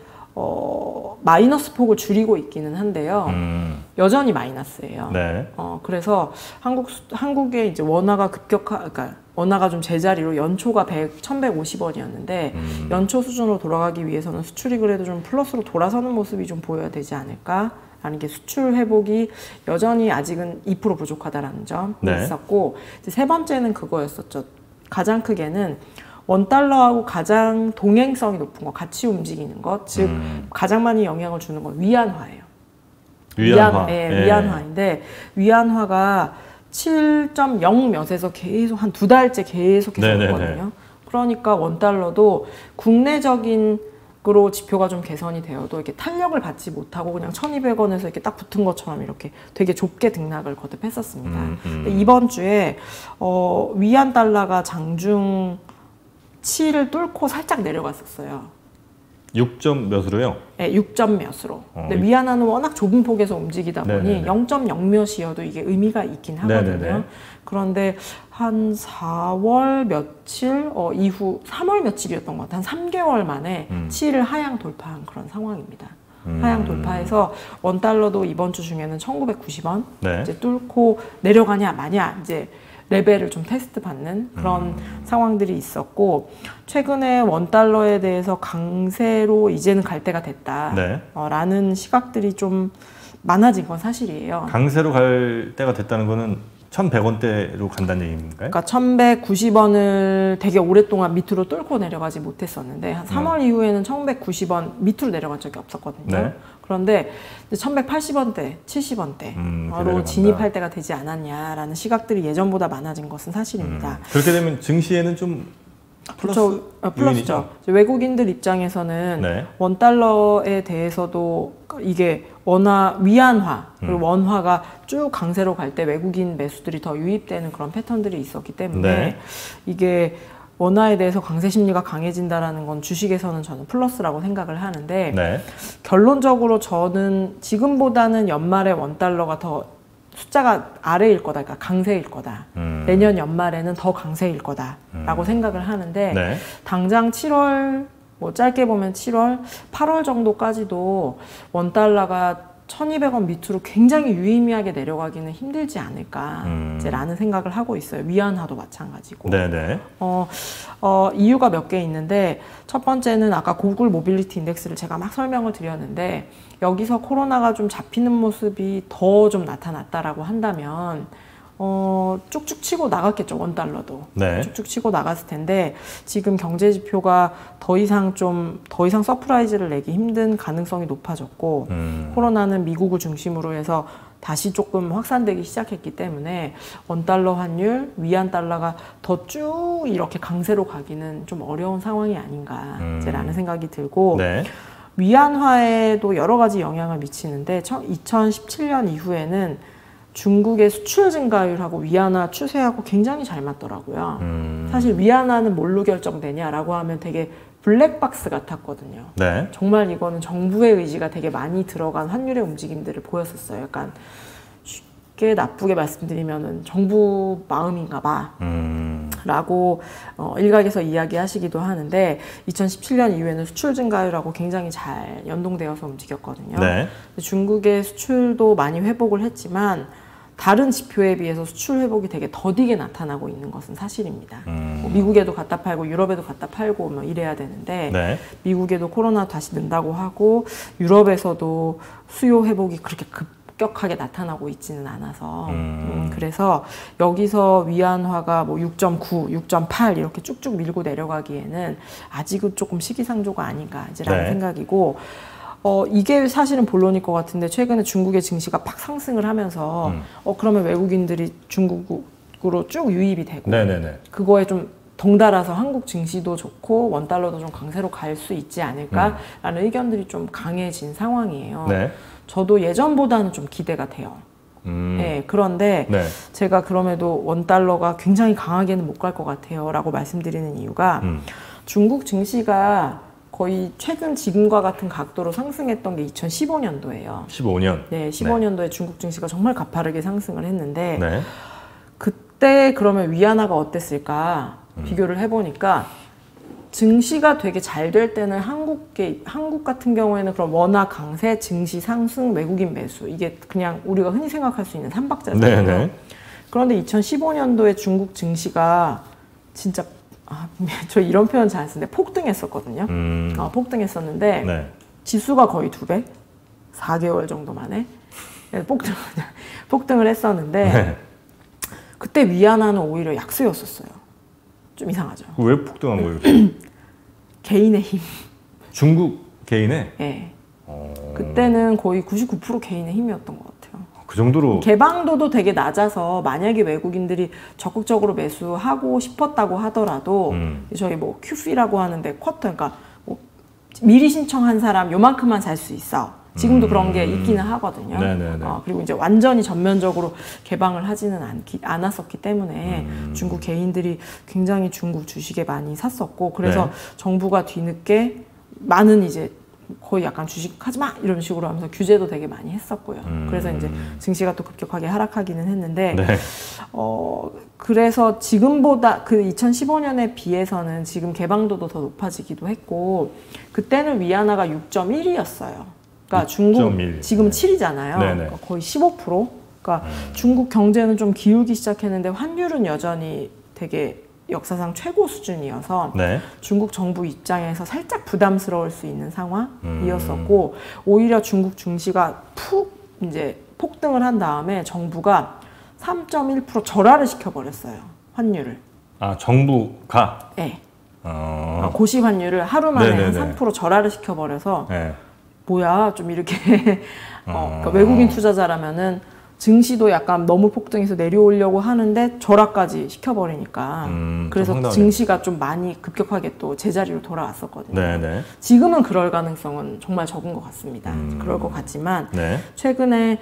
어, 마이너스 폭을 줄이고 있기는 한데요. 음. 여전히 마이너스예요. 네. 어, 그래서 한국, 한국의 이제 원화가 급격하, 그러니까 원화가 좀 제자리로 연초가 천백오십 원이었는데 음. 연초 수준으로 돌아가기 위해서는 수출이 그래도 좀 플러스로 돌아서는 모습이 좀 보여야 되지 않을까? 라는 게 수출 회복이 여전히 아직은 이 퍼센트 부족하다라는 점이 네. 있었고 이제 세 번째는 그거였었죠. 가장 크게는 원달러하고 가장 동행성이 높은 것, 같이 움직이는 것, 즉 음. 가장 많이 영향을 주는 건 위안화예요. 위안화. 예, 예. 위안화인데 위안화가 칠 점 영 몇에서 계속 한 두 달째 계속 계속 네네네. 오거든요. 그러니까 원달러도 국내적인 으로 지표가 좀 개선이 되어도 이렇게 탄력을 받지 못하고 그냥 천이백 원에서 이렇게 딱 붙은 것처럼 이렇게 되게 좁게 등락을 거듭했었습니다. 음, 음. 근데 이번 주에 어, 위안 달러가 장중 칠을 뚫고 살짝 내려갔었어요. 육 점 몇으로요? 네, 육 점 몇으로. 어, 근데 위안화는 워낙 좁은 폭에서 움직이다 보니 네네네. 영 점 영 몇이어도 이게 의미가 있긴 하거든요. 네네네. 그런데 한 사월 며칠 어, 이후 삼월 며칠이었던 것 같아요. 한 삼 개월 만에 음. 칠을 하향 돌파한 그런 상황입니다. 음. 하향 돌파해서 원달러도 이번 주 중에는 천구백구십 원 네. 이제 뚫고 내려가냐 마냐 이제 레벨을 좀 테스트 받는 그런 음. 상황들이 있었고 최근에 원달러에 대해서 강세로 이제는 갈 때가 됐다 네. 어, 라는 시각들이 좀 많아진 건 사실이에요. 강세로 갈 때가 됐다는 거는 천백 원대로 간다는 얘기인가요? 그러니까 천백구십 원을 되게 오랫동안 밑으로 뚫고 내려가지 못했었는데 한 삼월 음. 이후에는 천백구십 원 밑으로 내려간 적이 없었거든요. 네. 그런데 천백팔십 원대, 칠십 원대로 음, 내려간다. 진입할 때가 되지 않았냐라는 시각들이 예전보다 많아진 것은 사실입니다. 음. 그렇게 되면 증시에는 좀 플러스 그렇죠. 어, 플러스죠. 외국인들 입장에서는 네. 원달러에 대해서도 이게 원화, 위안화, 그리고 음. 원화가 쭉 강세로 갈 때 외국인 매수들이 더 유입되는 그런 패턴들이 있었기 때문에 네. 이게 원화에 대해서 강세 심리가 강해진다라는 건 주식에서는 저는 플러스라고 생각을 하는데 네. 결론적으로 저는 지금보다는 연말에 원달러가 더 숫자가 아래일 거다, 그러니까 강세일 거다. 음. 내년 연말에는 더 강세일 거다라고 음. 생각을 하는데 네. 당장 칠월, 뭐 짧게 보면 칠월, 팔월 정도까지도 원달러가 천이백 원 밑으로 굉장히 유의미하게 내려가기는 힘들지 않을까 음. 이제 라는 생각을 하고 있어요. 위안화도 마찬가지고. 네네. 어, 어, 이유가 몇 개 있는데 첫 번째는 아까 구글 모빌리티 인덱스를 제가 막 설명을 드렸는데 여기서 코로나가 좀 잡히는 모습이 더 좀 나타났다라고 한다면 어, 쭉쭉 치고 나갔겠죠. 원달러도. 네. 쭉쭉 치고 나갔을 텐데 지금 경제 지표가 더 이상 좀 더 이상 서프라이즈를 내기 힘든 가능성이 높아졌고 음. 코로나는 미국을 중심으로 해서 다시 조금 확산되기 시작했기 때문에 원달러 환율, 위안 달러가 더 쭉 이렇게 강세로 가기는 좀 어려운 상황이 아닌가 음. 라는 생각이 들고 네. 위안화에도 여러 가지 영향을 미치는데 이천십칠 년 이후에는 중국의 수출 증가율하고 위안화 추세하고 굉장히 잘 맞더라고요. 음. 사실 위안화는 뭘로 결정되냐라고 하면 되게 블랙박스 같았거든요. 네. 정말 이거는 정부의 의지가 되게 많이 들어간 환율의 움직임들을 보였었어요. 약간 쉽게 나쁘게 말씀드리면은 정부 마음인가 봐. 음. 라고 어, 일각에서 이야기하시기도 하는데 이천십칠 년 이후에는 수출 증가율하고 굉장히 잘 연동되어서 움직였거든요. 네. 중국의 수출도 많이 회복을 했지만 다른 지표에 비해서 수출 회복이 되게 더디게 나타나고 있는 것은 사실입니다. 음. 뭐 미국에도 갖다 팔고 유럽에도 갖다 팔고 뭐 이래야 되는데 네. 미국에도 코로나 다시 는다고 하고 유럽에서도 수요 회복이 그렇게 급격하게 나타나고 있지는 않아서 음. 음, 그래서 여기서 위안화가 뭐 육 점 구, 육 점 팔 이렇게 쭉쭉 밀고 내려가기에는 아직은 조금 시기상조가 아닌가 이제라는 네. 생각이고 어, 이게 사실은 본론일 것 같은데 최근에 중국의 증시가 팍 상승을 하면서 음. 어, 그러면 외국인들이 중국으로 쭉 유입이 되고 네네네. 그거에 좀 덩달아서 한국 증시도 좋고 원달러도 좀 강세로 갈 수 있지 않을까라는 음. 의견들이 좀 강해진 상황이에요. 네. 저도 예전보다는 좀 기대가 돼요. 음. 네, 그런데 네. 제가 그럼에도 원달러가 굉장히 강하게는 못 갈 것 같아요 라고 말씀드리는 이유가 음. 중국 증시가 거의 최근 지금과 같은 각도로 상승했던 게 이천십오 년도예요. 십오 년. 네, 십오 년도에 네. 중국 증시가 정말 가파르게 상승을 했는데 네. 그때 그러면 위안화가 어땠을까 음. 비교를 해보니까 증시가 되게 잘 될 때는 한국계, 한국 같은 경우에는 그럼 원화 강세, 증시 상승, 외국인 매수 이게 그냥 우리가 흔히 생각할 수 있는 삼박자잖아요. 네네. 그런데 이천십오 년도에 중국 증시가 진짜 아, 저 이런 표현 잘 안 쓰는데 폭등했었거든요. 음. 어, 폭등했었는데 네. 지수가 거의 두 배, 사 개월 정도 만에 폭등, 폭등을 했었는데 네. 그때 위안화는 오히려 약세였었어요. 좀 이상하죠. 왜 폭등한 거예요? 개인의 힘. 중국 개인의? 네. 어... 그때는 거의 구십구 퍼센트 개인의 힘이었던 것 같아요. 그 정도로 개방도도 되게 낮아서 만약에 외국인들이 적극적으로 매수하고 싶었다고 하더라도 음. 저희 뭐 큐피라고 하는데 쿼터 그러니까 뭐 미리 신청한 사람 요만큼만 살 수 있어. 지금도 음. 그런 게 있기는 하거든요. 네네네. 어, 그리고 이제 완전히 전면적으로 개방을 하지는 않기, 않았었기 때문에 음. 중국 개인들이 굉장히 중국 주식에 많이 샀었고 그래서 네. 정부가 뒤늦게 많은 이제 거의 약간 주식 하지 마 이런 식으로 하면서 규제도 되게 많이 했었고요. 음. 그래서 이제 증시가 또 급격하게 하락하기는 했는데 네. 어 그래서 지금보다 그 이천십오 년에 비해서는 지금 개방도도 더 높아지기도 했고 그때는 위안화가 육 점 일이었어요. 그러니까 중국 육 점 일. 지금 네. 칠이잖아요. 네네. 그러니까 거의 십오 퍼센트. 그러니까 음. 중국 경제는 좀 기울기 시작했는데 환율은 여전히 되게 역사상 최고 수준이어서 네. 중국 정부 입장에서 살짝 부담스러울 수 있는 상황이었었고 음. 오히려 중국 증시가 푹 이제 폭등을 한 다음에 정부가 삼 점 일 퍼센트 절하를 시켜버렸어요. 환율을. 아 정부가? 네. 어... 고시 환율을 하루 만에 네네네. 한 삼 퍼센트 절하를 시켜버려서 네. 뭐야 좀 이렇게 어, 그러니까 외국인 투자자라면은 증시도 약간 너무 폭등해서 내려오려고 하는데 절하까지 시켜버리니까 음, 그래서 좀 증시가 좀 많이 급격하게 또 제자리로 돌아왔었거든요. 네네. 지금은 그럴 가능성은 정말 적은 것 같습니다. 음. 그럴 것 같지만 네. 최근에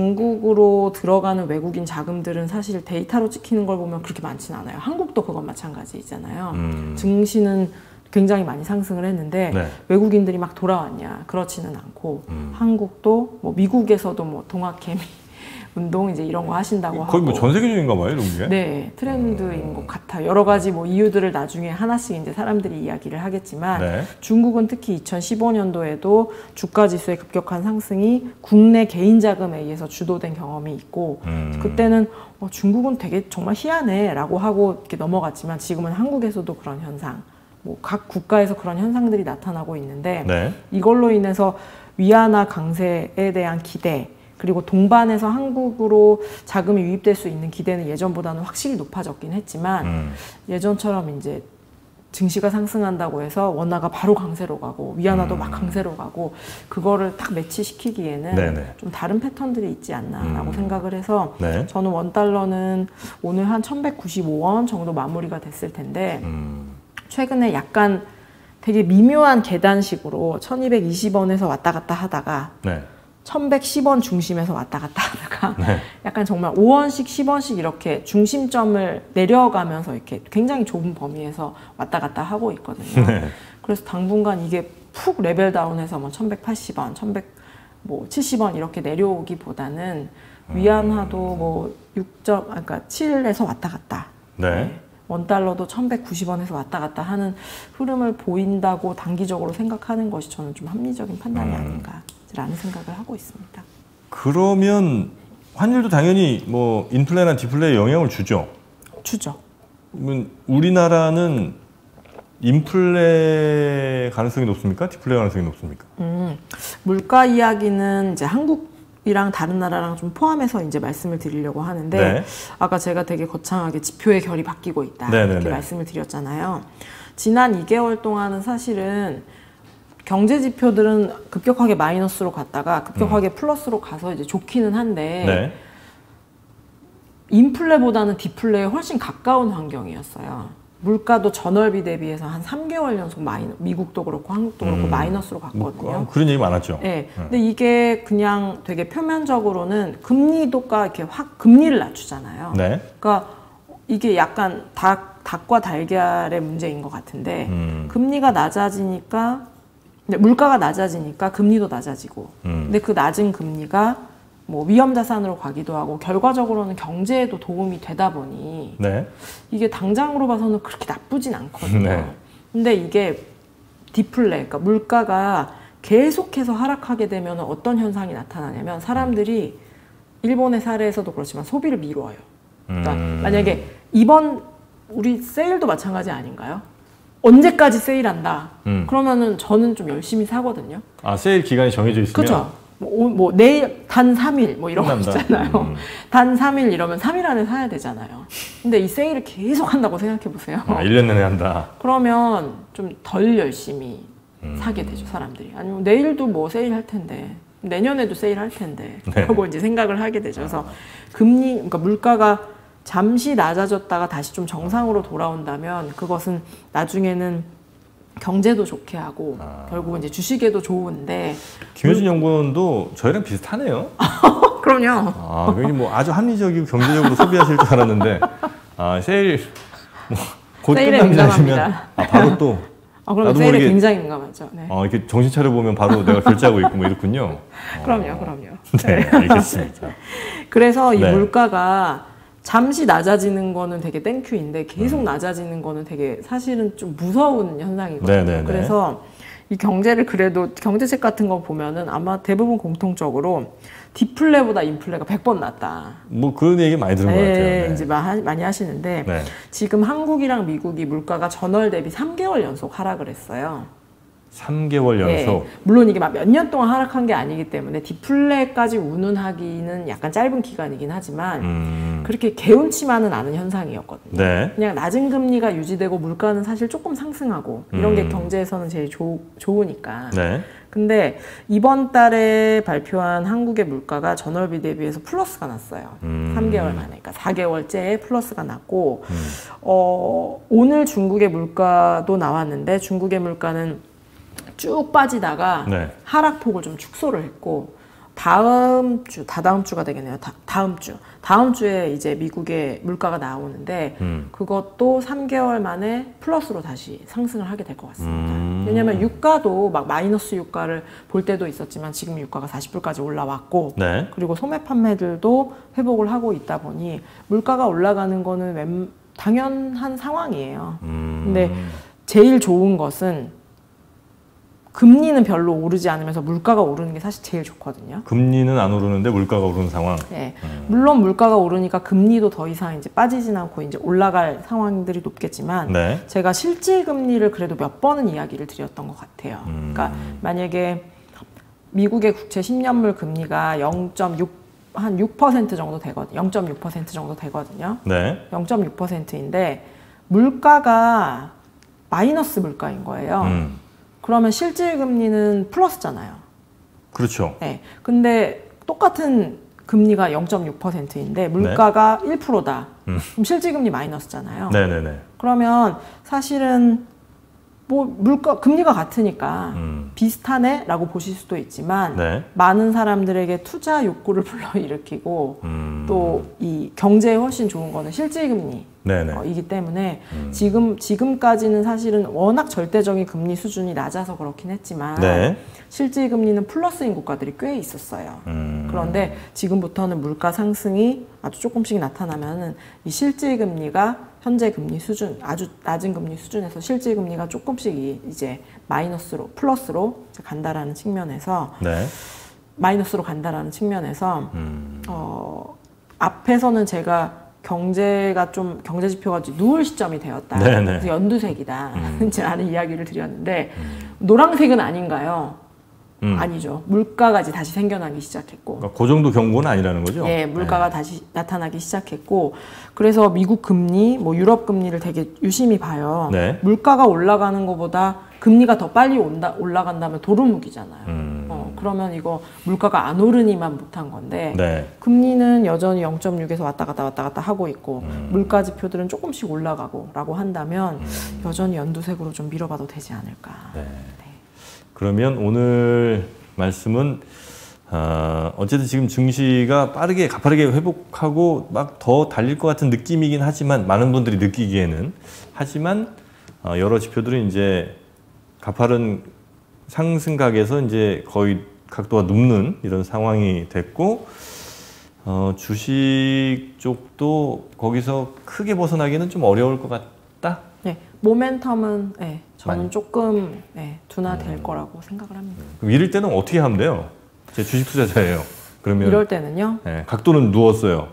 중국으로 들어가는 외국인 자금들은 사실 데이터로 찍히는 걸 보면 그렇게 많지는 않아요. 한국도 그건 마찬가지잖아요. 음. 증시는 굉장히 많이 상승을 했는데 네. 외국인들이 막 돌아왔냐 그렇지는 않고 음. 한국도 뭐 미국에서도 뭐 동학개미 운동 이제 이런 거 하신다고 하고 거의 뭐 전 세계적인가 봐요, 이런 게. 네, 트렌드인 것 같아요. 여러 가지 뭐 이유들을 나중에 하나씩 이제 사람들이 이야기를 하겠지만 네. 중국은 특히 이천십오 년도에도 주가 지수의 급격한 상승이 국내 개인 자금에 의해서 주도된 경험이 있고 음. 그때는 어, 중국은 되게 정말 희한해라고 하고 이렇게 넘어갔지만 지금은 한국에서도 그런 현상, 뭐 각 국가에서 그런 현상들이 나타나고 있는데 네. 이걸로 인해서 위안화 강세에 대한 기대 그리고 동반해서 한국으로 자금이 유입될 수 있는 기대는 예전보다는 확실히 높아졌긴 했지만 음. 예전처럼 이제 증시가 상승한다고 해서 원화가 바로 강세로 가고 위안화도 음. 막 강세로 가고 그거를 딱 매치시키기에는 네네. 좀 다른 패턴들이 있지 않나라고 음. 생각을 해서 네. 저는 원달러는 오늘 한 천백구십오 원 정도 마무리가 됐을 텐데 음. 최근에 약간 되게 미묘한 계단식으로 천이백이십 원에서 왔다 갔다 하다가 네. 천백십 원 중심에서 왔다 갔다 하다가 네. 약간 정말 오 원씩 십 원씩 이렇게 중심점을 내려가면서 이렇게 굉장히 좁은 범위에서 왔다 갔다 하고 있거든요. 네. 그래서 당분간 이게 푹 레벨 다운해서 뭐 천백팔십 원, 천백칠십 원 이렇게 내려오기보다는 위안화도 뭐 육 점, 그러니까 칠에서 왔다 갔다. 네. 네. 원달러도 천백구십 원에서 왔다 갔다 하는 흐름을 보인다고 단기적으로 생각하는 것이 저는 좀 합리적인 판단이 음. 아닌가라는 생각을 하고 있습니다. 그러면 환율도 당연히 뭐 인플레나 디플레에 영향을 주죠? 주죠. 그러면 우리나라는 인플레 가능성이 높습니까? 디플레 가능성이 높습니까? 음, 물가 이야기는 이제 한국 이랑 다른 나라랑 좀 포함해서 이제 말씀을 드리려고 하는데 네. 아까 제가 되게 거창하게 지표의 결이 바뀌고 있다 네네네. 이렇게 말씀을 드렸잖아요. 지난 이 개월 동안은 사실은 경제 지표들은 급격하게 마이너스로 갔다가 급격하게 음. 플러스로 가서 이제 좋기는 한데 네. 인플레보다는 디플레에 훨씬 가까운 환경이었어요. 물가도 전월비 대비해서 한 삼 개월 연속 마이너, 미국도 그렇고 한국도 그렇고 음, 뭐, 마이너스로 갔거든요. 그런 얘기 많았죠. 네. 음. 근데 이게 그냥 되게 표면적으로는 금리도가 이렇게 확 금리를 낮추잖아요. 네. 그러니까 이게 약간 닭, 닭과 달걀의 문제인 것 같은데 음. 금리가 낮아지니까 물가가 낮아지니까 금리도 낮아지고 음. 근데 그 낮은 금리가 뭐 위험 자산으로 가기도 하고 결과적으로는 경제에도 도움이 되다 보니 네. 이게 당장으로 봐서는 그렇게 나쁘진 않거든요. 네. 근데 이게 디플레, 그러니까 물가가 계속해서 하락하게 되면 어떤 현상이 나타나냐면 사람들이 일본의 사례에서도 그렇지만 소비를 미뤄요. 그러니까 음. 만약에 이번 우리 세일도 마찬가지 아닌가요? 언제까지 세일한다. 음. 그러면은 저는 좀 열심히 사거든요. 아, 세일 기간이 정해져 있으면? 그렇죠. 뭐, 뭐 내일 단 삼 일 뭐 이런 거 있잖아요. 음. 단 삼 일 이러면 삼 일 안에 사야 되잖아요. 근데 이 세일을 계속 한다고 생각해 보세요. 아, 일 년 내내 한다. 그러면 좀 덜 열심히 음. 사게 되죠, 사람들이. 아니면 내일도 뭐 세일 할 텐데 내년에도 세일 할 텐데 네. 라고 이제 생각을 하게 되죠. 그래서 금리, 그러니까 물가가 잠시 낮아졌다가 다시 좀 정상으로 돌아온다면 그것은 나중에는 경제도 좋게 하고 아. 결국은 이제 주식에도 좋은데 김효진 연구원도 저희랑 비슷하네요. 그럼요. 아, 괜히 뭐 아주 합리적이고 경제적으로 소비하실 줄 알았는데 아, 세일 뭐 곧 끝나면 아, 바로 또 아, 그럼 세일에 모르게, 굉장히 민감하죠. 네. 어, 이렇게 정신 차려 보면 바로 내가 결제하고 있고 뭐 이렇군요. 그럼요, 어. 그럼요. 네, 알겠습니다. 그래서 이 네. 물가가 잠시 낮아지는 거는 되게 땡큐인데 계속 음. 낮아지는 거는 되게 사실은 좀 무서운 현상이거든요. 네네네. 그래서 이 경제를 그래도 경제책 같은 거 보면은 아마 대부분 공통적으로 디플레보다 인플레가 백 번 낫다. 뭐 그런 얘기 많이 들은 네, 것 같아요. 네. 이제 많이 하시는데 네. 지금 한국이랑 미국이 물가가 전월 대비 삼 개월 연속 하락을 했어요. 삼 개월 연속? 네. 물론 이게 막 몇 년 동안 하락한 게 아니기 때문에 디플레까지 운운하기는 약간 짧은 기간이긴 하지만 음. 그렇게 개운치만은 않은 현상이었거든요. 네. 그냥 낮은 금리가 유지되고 물가는 사실 조금 상승하고 이런 음. 게 경제에서는 제일 조, 좋으니까. 네. 근데 이번 달에 발표한 한국의 물가가 전월비 대비해서 플러스가 났어요. 음. 삼 개월 만에. 그러니까 사 개월째에 플러스가 났고 음. 어, 오늘 중국의 물가도 나왔는데 중국의 물가는 쭉 빠지다가 네. 하락폭을 좀 축소를 했고 다음 주, 다다음 주가 되겠네요. 다, 다음 주. 다음 주에 이제 미국의 물가가 나오는데 음. 그것도 삼 개월 만에 플러스로 다시 상승을 하게 될 것 같습니다. 음. 왜냐하면 유가도 막 마이너스 유가를 볼 때도 있었지만 지금 유가가 사십 불까지 올라왔고 네. 그리고 소매 판매들도 회복을 하고 있다 보니 물가가 올라가는 거는 웬, 당연한 상황이에요. 음. 근데 제일 좋은 것은 금리는 별로 오르지 않으면서 물가가 오르는 게 사실 제일 좋거든요. 금리는 안 오르는데 물가가 오르는 상황. 네. 음. 물론 물가가 오르니까 금리도 더 이상 이제 빠지진 않고 이제 올라갈 상황들이 높겠지만 네. 제가 실질 금리를 그래도 몇 번은 이야기를 드렸던 것 같아요. 음. 그러니까 만약에 미국의 국채 십 년물 금리가 영 점 육 한 육 퍼센트 정도 되거든요. 영 점 육 퍼센트 정도 되거든요. 네. 영 점 육 퍼센트인데 물가가 마이너스 물가인 거예요. 음. 그러면 실질 금리는 플러스잖아요. 그렇죠. 네. 근데 똑같은 금리가 영 점 육 퍼센트인데 물가가 네. 일 퍼센트다. 음. 그럼 실질 금리 마이너스잖아요. 네네네. 그러면 사실은 뭐 물가 금리가 같으니까 음. 비슷하네라고 보실 수도 있지만 네. 많은 사람들에게 투자 욕구를 불러일으키고 음. 또 이 경제에 훨씬 좋은 거는 실질 금리. 네네. 어, 이기 때문에 음. 지금 지금까지는 사실은 워낙 절대적인 금리 수준이 낮아서 그렇긴 했지만 네. 실질 금리는 플러스인 국가들이 꽤 있었어요. 음. 그런데 지금부터는 물가 상승이 아주 조금씩 나타나면은 이 실질 금리가 현재 금리 수준 아주 낮은 금리 수준에서 실질 금리가 조금씩 이제 마이너스로 플러스로 이제 간다라는 측면에서 네. 마이너스로 간다라는 측면에서 음. 어, 앞에서는 제가 경제가 좀 경제 지표가 누울 시점이 되었다. 네네. 그래서 연두색이다. 음. 라는 이야기를 드렸는데 음. 노란색은 아닌가요? 음. 아니죠. 물가가 이제 다시 생겨나기 시작했고. 그러니까 그 정도 경고는 아니라는 거죠? 예, 물가가 네. 다시 나타나기 시작했고, 그래서 미국 금리, 뭐 유럽 금리를 되게 유심히 봐요. 네. 물가가 올라가는 것보다 금리가 더 빨리 온다 올라간다면 도루묵이잖아요. 음. 어, 그러면 이거 물가가 안 오르니만 못한 건데 네. 금리는 여전히 영 점 육에서 왔다 갔다 왔다 갔다 하고 있고 음. 물가 지표들은 조금씩 올라가고라고 한다면 음. 여전히 연두색으로 좀 밀어봐도 되지 않을까. 네. 그러면 오늘 말씀은 어, 어쨌든 지금 증시가 빠르게 가파르게 회복하고 막 더 달릴 것 같은 느낌이긴 하지만 많은 분들이 느끼기에는 하지만 어, 여러 지표들은 이제 가파른 상승각에서 이제 거의 각도가 눕는 이런 상황이 됐고 어, 주식 쪽도 거기서 크게 벗어나기는 좀 어려울 것 같다. 네, 모멘텀은 네, 저는 많이. 조금 네, 둔화될 음. 거라고 생각을 합니다. 그럼 이럴 때는 어떻게 하면 돼요? 제 주식 투자자예요. 그러면 이럴 때는요. 네, 각도는 누웠어요.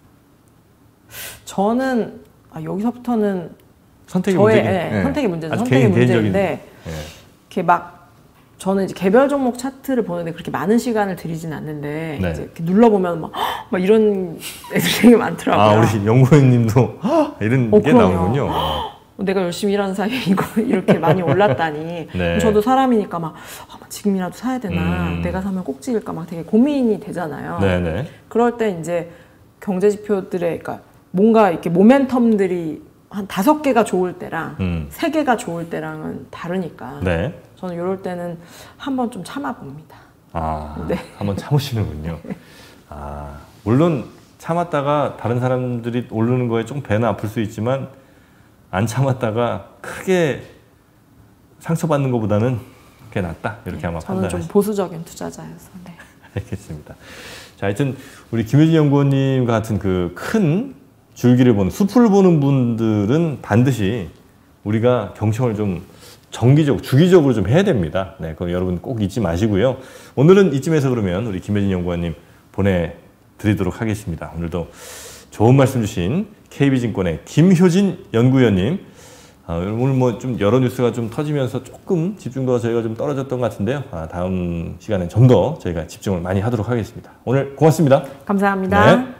저는 아, 여기서부터는 선택의 저의 문제긴. 예, 네. 선택의 문제죠. 아주 선택의 개인, 개인적인. 문제인데 네. 이렇게 막 저는 이제 개별 종목 차트를 보는데 그렇게 많은 시간을 들이진 않는데 네. 이제 이렇게 눌러보면 막, 막 이런 애들이 되게 많더라고요. 아 우리 연구원님도 이런 어, 게 그럼요. 나오는군요. 내가 열심히 일하는 사이에 이거 이렇게 많이 올랐다니. 네. 저도 사람이니까 막 아, 지금이라도 사야 되나, 음. 내가 사면 꼭지일까 막 되게 고민이 되잖아요. 네네. 그럴 때 이제 경제 지표들의 그러니까 뭔가 이렇게 모멘텀들이 한 다섯 개가 좋을 때랑 음. 세 개가 좋을 때랑은 다르니까. 네. 저는 이럴 때는 한번 좀 참아봅니다. 아, 네. 한번 참으시는군요. 아, 물론 참았다가 다른 사람들이 오르는 거에 좀 배는 아플 수 있지만 안 참았다가 크게 상처받는 것보다는 그게 낫다. 이렇게 아마 저는 좀 판단하시. 보수적인 투자자여서. 네. 알겠습니다. 자, 하여튼 우리 김효진 연구원님 같은 그 큰 줄기를 보는 숲을 보는 분들은 반드시 우리가 경청을 좀 정기적, 주기적으로 좀 해야 됩니다. 네, 그럼 여러분 꼭 잊지 마시고요. 오늘은 이쯤에서 그러면 우리 김효진 연구원님 보내드리도록 하겠습니다. 오늘도 좋은 말씀 주신 케이비증권의 김효진 연구위원님, 아, 오늘 뭐 좀 여러 뉴스가 좀 터지면서 조금 집중도가 저희가 좀 떨어졌던 것 같은데요. 아, 다음 시간에 좀 더 저희가 집중을 많이 하도록 하겠습니다. 오늘 고맙습니다. 감사합니다. 네.